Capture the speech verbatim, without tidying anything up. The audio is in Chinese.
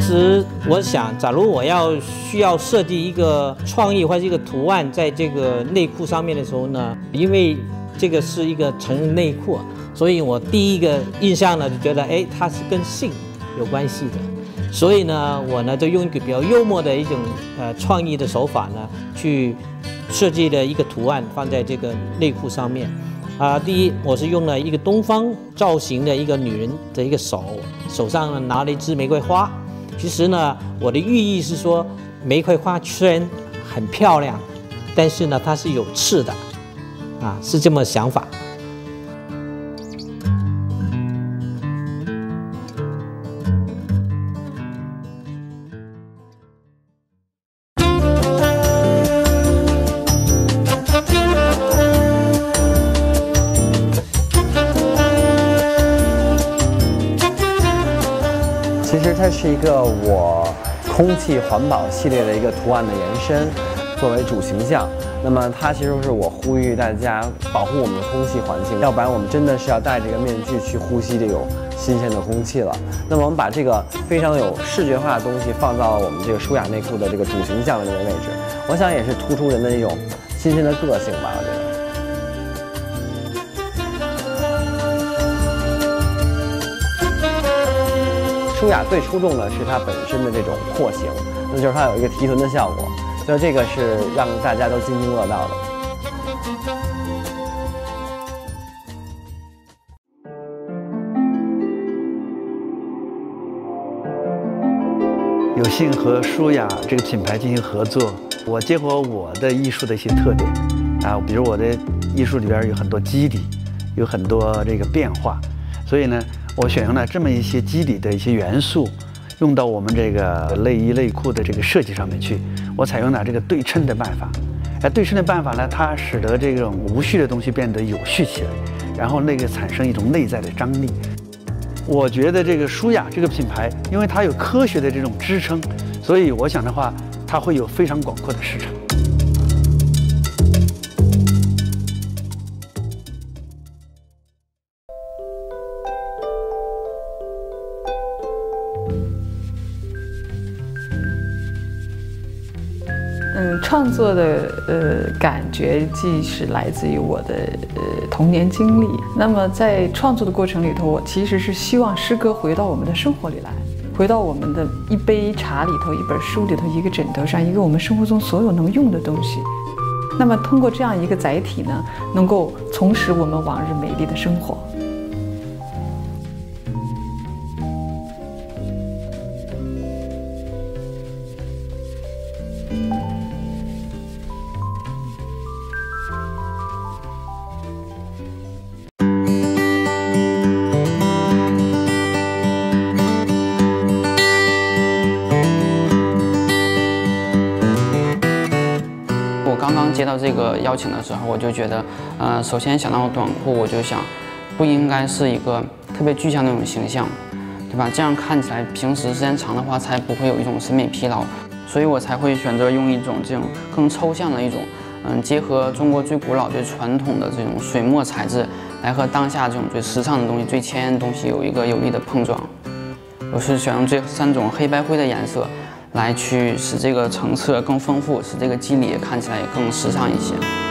实我想，假如我要需要设计一个创意或者一个图案在这个内裤上面的时候呢，因为这个是一个成人内裤，所以我第一个印象呢就觉得，哎，它是跟性有关系的。所以呢，我呢就用一个比较幽默的一种呃创意的手法呢，去设计了一个图案放在这个内裤上面。啊、呃，第一，我是用了一个东方造型的一个女人的一个手，手上呢拿了一支玫瑰花。其实呢，我的寓意是说，玫瑰花虽然很漂亮，但是呢，它是有刺的，啊，是这么想法。 其实它是一个我空气环保系列的一个图案的延伸，作为主形象。那么它其实是我呼吁大家保护我们的空气环境，要不然我们真的是要戴这个面具去呼吸这种新鲜的空气了。那么我们把这个非常有视觉化的东西放到了我们这个舒雅内裤的这个主形象的这个位置，我想也是突出人的一种新鲜的个性吧，我觉得。舒雅最出众的是它本身的这种廓形，那就是它有一个提臀的效果，所以这个是让大家都津津乐道的。 有幸和舒雅这个品牌进行合作，我结合我的艺术的一些特点啊，比如我的艺术里边有很多基底，有很多这个变化，所以呢。我选用了这么一些基底的一些元素，用到我们这个内衣内裤的这个设计上面去。我采用了这个对称的办法，而对称的办法呢，它使得这种无序的东西变得有序起来，然后那个产生一种内在的张力。我觉得这个舒雅这个品牌，因为它有科学的这种支撑，所以我想的话，它会有非常广阔的市场。 嗯，创作的呃感觉既是来自于我的呃童年经历，那么在创作的过程里头，我其实是希望诗歌回到我们的生活里来，回到我们的一杯茶里头、一本书里头、一个枕头上、一个我们生活中所有能用的东西。那么通过这样一个载体呢，能够重拾我们往日美丽的生活。 接到这个邀请的时候，我就觉得，呃，首先想到短裤，我就想，不应该是一个特别具象的那种形象，对吧？这样看起来，平时时间长的话，才不会有一种审美疲劳，所以我才会选择用一种这种更抽象的一种，嗯，结合中国最古老、最传统的这种水墨材质，来和当下这种最时尚的东西、最前沿的东西有一个有力的碰撞。我是选用这三种黑白灰的颜色。来去使这个层次更丰富，使这个肌理看起来也更时尚一些。